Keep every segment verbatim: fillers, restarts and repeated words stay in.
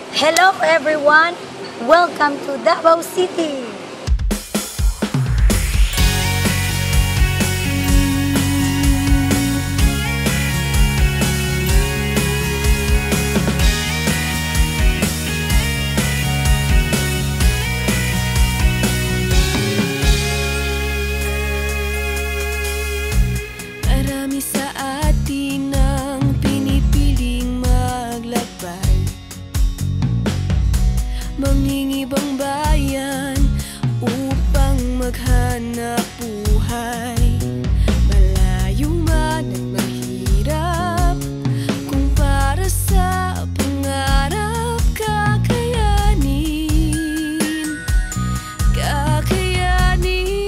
Hello everyone! Welcome to Davao City! Marami sa atin ang pinipiling maglakbay, mangingibang bayan upang maghanap buhay. Malayo man at mahirap, kung para sa pangarap kakayanin, kakayanin.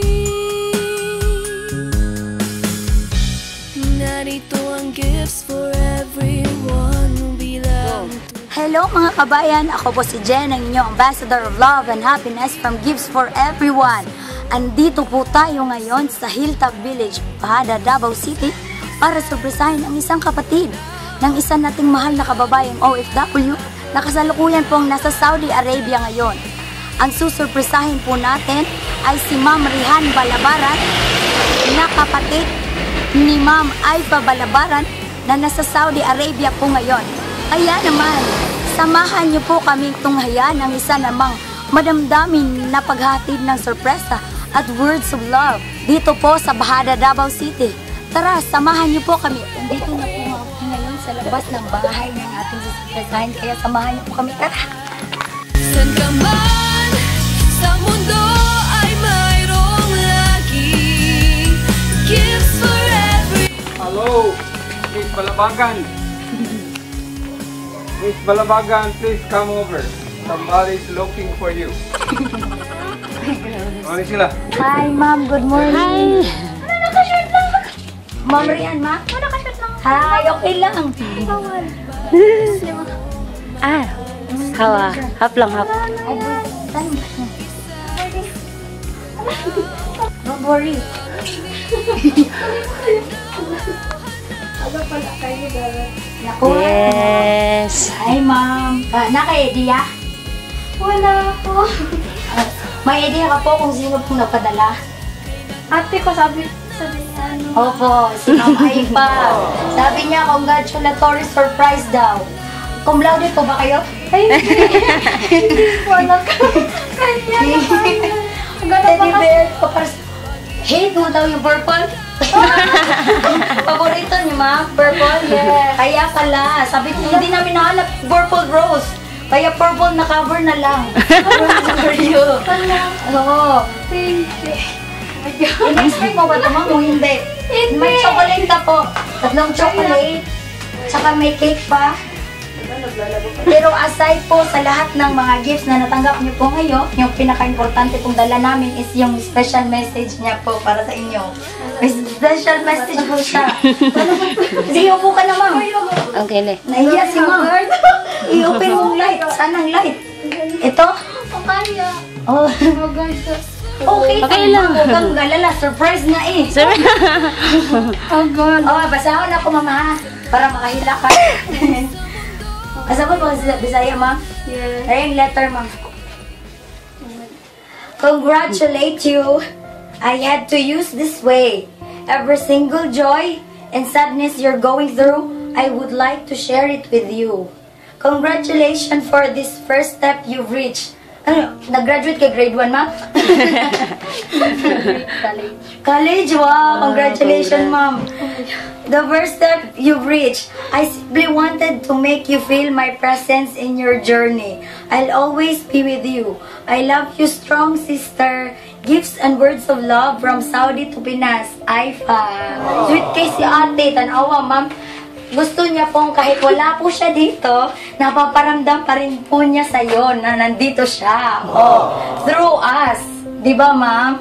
Narito ang gifts for everyone bilang. Hello mga kabayan! Ako po si Jen, ang inyong Ambassador of Love and Happiness from Gifts for Everyone. Andito po tayo ngayon sa Hilltop Village, BAJADA Davao City para sorpresahin ang isang kapatid ng isa nating mahal na kababayang O F W na kasalukuyan pong nasa Saudi Arabia ngayon. Ang susurpresahin po natin ay si Ma'am Rehan Balabaran na kapatid ni Ma'am Aifa Balabaran na nasa Saudi Arabia po ngayon. Kaya naman, samahan niyo po kaming tunghayan ang isa namang madamdamin na paghatid ng sorpresa at words of love dito po sa BAJADA Davao City. Tara, samahan niyo po kami. Nandito na po ako ngayon sa labas ng bahay ng ating susurpresahin. Kaya samahan niyo po kami. Tara! San ka man sa mundo ay mayroong laging gifts for every. Hello, Miss Balabaran. Miss Balabaran, please come over. Somebody's looking for you. Ano sila? Hi, Ma'am. Good morning. Hi. Ano, nakashirt lang? Ma'am Rian, Ma? Ano, nakashirt lang? Hi, okay lang. Ah, hawa. Hap lang, hap. Don't worry. Yes. Hi, Ma'am. Uh, Naka-idea? Wala po. Uh, may idea ka po kung sino pong napadala? Ate ko sabi, sabi niya ano. Opo, si Ma'am Aifa. Sabi niya, congratulatory surprise daw. Cum laude po ba kayo? Ay, hindi. Hindi po alam ko. Kanya naman. Gano'n Teddy ba bear. Papas- Hate mo daw yung purple? Paborito niyo, Ma'am? Purple? Yes. Kaya pala, sabi ko, hindi namin nahanap purple rose. Kaya purple na cover na lang. For you. Kanya? Oo. Thank you. In-expect mo ba ito, Ma'am? O hindi? Hindi. May chocolate ka po. Tatlong chocolate. Tsaka may cake pa. Pero aside po sa lahat ng mga gifts na natanggap niyo po ngayon, yung pinaka-importante pong dala namin is yung special message niya po para sa inyo. May special message po siya. Sige, upo ka na, Ma'am. Okay, le. Nahiya si Ma'am. I-open mong light. Saan ang light? Ito? Kaya. Oh. Oh, guys. Okay, Okay lang. lang. Huwag kang galala. Surprise na eh. Sorry. Oh, God. Oh, basahon ako, Mama, ha? Para makahila ka. Kasabot mo kasi Bisaya, Ma'am? Yes. Ayun, letter, Ma'am. Congratulate you. I had to use this way. Every single joy and sadness you're going through, I would like to share it with you. Congratulations for this first step you've reached. Ano, nag-graduate ka grade one, Ma'am? College. College, wow! Congratulations, Ma'am. The first step you've reached. I simply wanted to make you feel my presence in your journey. I'll always be with you. I love you, strong sister. Gifts and words of love from Saudi to Pinas. Aifa. Sweet kay si ate. Tanawa, Ma'am. Gusto niya pong kahit wala po siya dito, napaparamdam pa rin po niya sa'yo na nandito siya. Oh, through us. Di ba, Ma'am?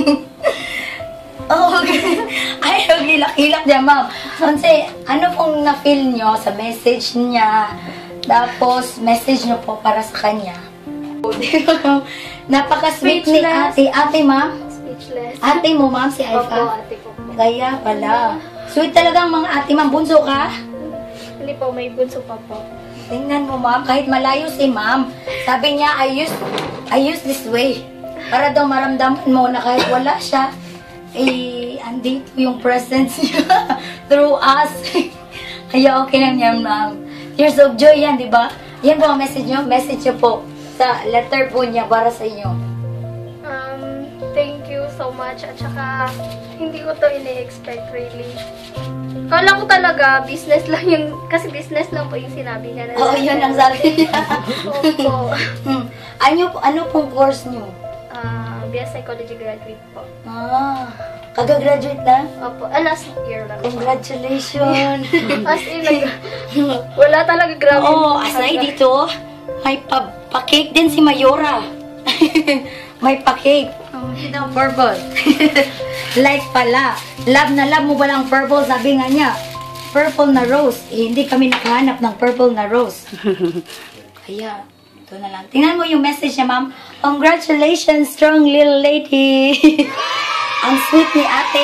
Oh, ay, hilak-hilak niya, Ma'am. Kasi, ano pong na-feel nyo sa message niya? Tapos, message nyo po para sa kanya. Napaka-sweet ni ate. Ate, Ma'am? Speechless. Ate mo, Ma'am, si Aifa? Opo, ate ko po. Kaya pala. Sweet talagang mga ate, Ma'am. Bunso ka? Hindi po, may bunso pa po. Tingnan mo, ma'am, kahit malayo si ma'am, sabi niya, I use, I use this way. Para daw maramdaman mo na kahit wala siya, eh, andito yung presence niya through us. Kaya okay lang yan, ma'am. Tears of joy yan, di ba? Yan po ang message niyo. Message niyo po sa letter po niya para sa inyo. Um, thank you so much. At saka, hindi ko to ini-expect really. Kala ko talaga, business lang yung, kasi business lang po yung sinabi niya. Oo, oh, yun ang sabi niya. Opo. Hmm. Ano, ano pong course niyo? Uh, B S Psychology graduate po. Ah, kaga-graduate na? Opo. Ah, last year lang. Congratulations! As in, like, wala talaga grabe. Oo, oh, aside dito, may pa pa-cake din si Mayora. May pa-cake. Oh, ito, purple. Like pala. Love na love mo ba lang purple? Sabi nga niya, purple na rose. Eh, hindi kami nakahanap ng purple na rose. Kaya, ito na lang. Tingnan mo yung message niya, ma'am. Congratulations, strong little lady. Ang sweet ni ate.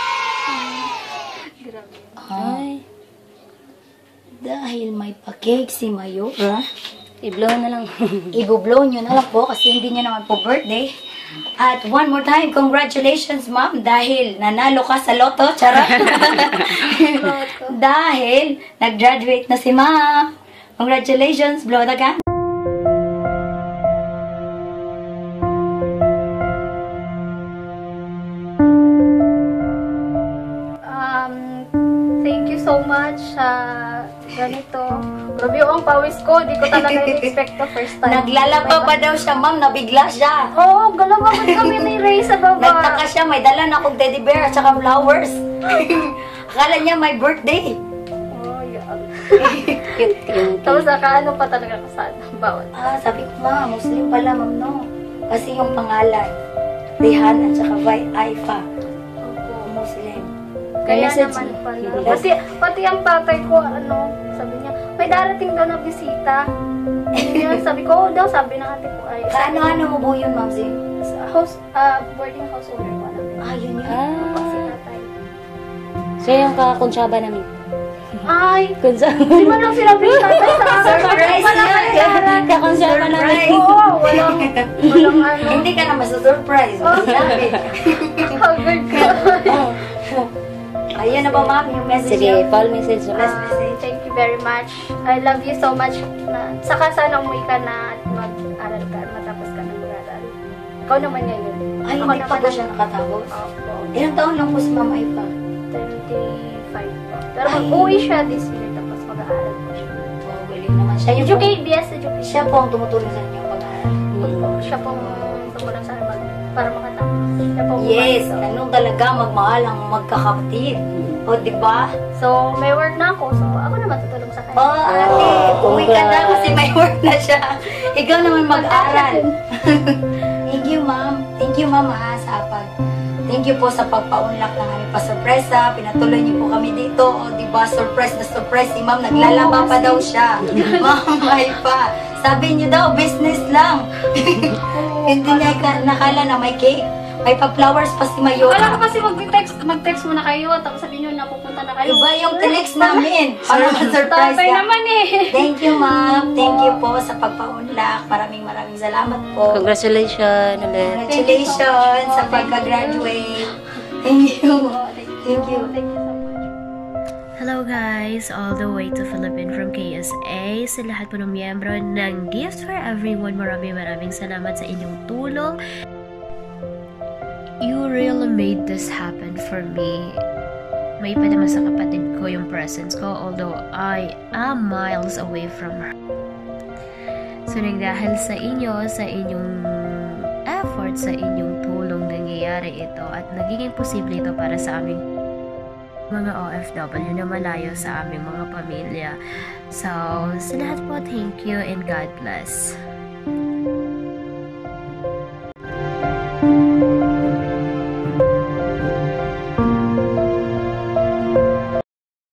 Grabe. Ay. Dahil may pa-cake si Mayora, I-blow na lang. i-blow nyo na lang po kasi hindi nyo naman po birthday. At one more time, congratulations, ma'am, dahil nanalo ka sa loto. Charot. Dahil nag-graduate na si ma'am. Congratulations, blow the gun. Um, thank you so much sa ganito. Grabe ang pawis ko. Di ko talaga in-expect the first time. Naglalaba pa daw siya, ma'am. Nabigla siya. Oo, oh, galawagod kami ni Ray sa baba. Nagtaka siya, may dala na akong teddy bear at saka flowers. Akala niya may birthday. Oh, yeah. Cute, cute. Tapos nakaano pa talaga kasama. Bawal. Ah, sabi ko, ma'am, Muslim pala, ma'am, no? Kasi yung pangalan, Rehan at saka Aifa. Opo. Muslim. Kaya Message naman niya. pala. Kasi pati ang tatay ko, ano, sabi niya, may darating daw na bisita. Yun, sabi ko, oh, daw, sabi ng ate ko, ay, Kaano-ano mo po yun, ma'am, Zin? sa house, ah, boarding house owner ko namin. Ah, yun yun. Opo, si Ah, tatay. siya yung kakunsyaba namin. Ay, Kunsyaba. di ba lang sinabi ni tatay sa Surprise Wala yan! kailangan. Kakunsyaba namin. Surprise! Oo, walang, walang ano. Hindi ka na masusurprise. Oh. Sabi. Haggard ka. Ayun na ba, ma'am, yung message Sige, niyo? Paul message mo. Last Ah, message. thank you very much. I love you so much. Na, saka sana umuwi ka na at mag-aral ka, matapos ka na mag-aral. Ikaw naman ngayon. Ay, Ako hindi pa naman po ang- siya nakatapos. Opo. Ilang taon lang po si Ma'am Aifa? twenty-five po. Pero Ay. mag-uwi siya this year, tapos mag-aaral po siya. Oh, galing naman. Siya yung Educate, B S education. Siya po ang tumutulong sa inyo pag-aaral. Opo. Siya pong tumulong sa akin mag- para makatapos. Siya pong Yes, bumalik. ganun talaga magmahal ang magkakapatid. O, di ba? So, may work na ako. So, ako naman tutulong sa kanya. Oh, ate, Oh, uwi ka na congrats. kasi may work na siya. Ikaw naman mag-aral. Thank you, ma'am. Thank you, ma'am, ha, sa pag... Thank you po sa pagpaunlak ng aming pasurpresa. Pinatuloy niyo po kami dito. O, di ba, surprise na surprise. Si ma'am, naglalaba pa daw siya. Ma'am, ay pa. Sabi niyo daw, business lang. Hindi niya ka- nakala na may cake. May pa-flowers pa si Wala Mayora. ko kasi mag-text, mag-text muna kayo, tapos sabihin nyo, napupunta na kayo. Iba yung tinext namin. Para ma-surprise Tatay ka. naman eh. Thank you, ma'am. Thank you po sa pagpaunlak. Maraming maraming salamat po. Congratulations ulit. Congratulations sa pagka-graduate. Thank you. Thank you. Thank you so much. Hello guys, all the way to Philippines from K S A. Sa lahat po ng miyembro ng Gifts for Everyone, maraming maraming salamat sa inyong tulong. You really made this happen for me. May padama sa kapatid ko yung presence ko, although I am miles away from her. So nagdahil sa inyo, sa inyong effort, sa inyong tulong, nangyayari ito at nagiging posible ito para sa aming mga O F W na malayo sa aming mga pamilya. So, sa lahat po, thank you and God bless.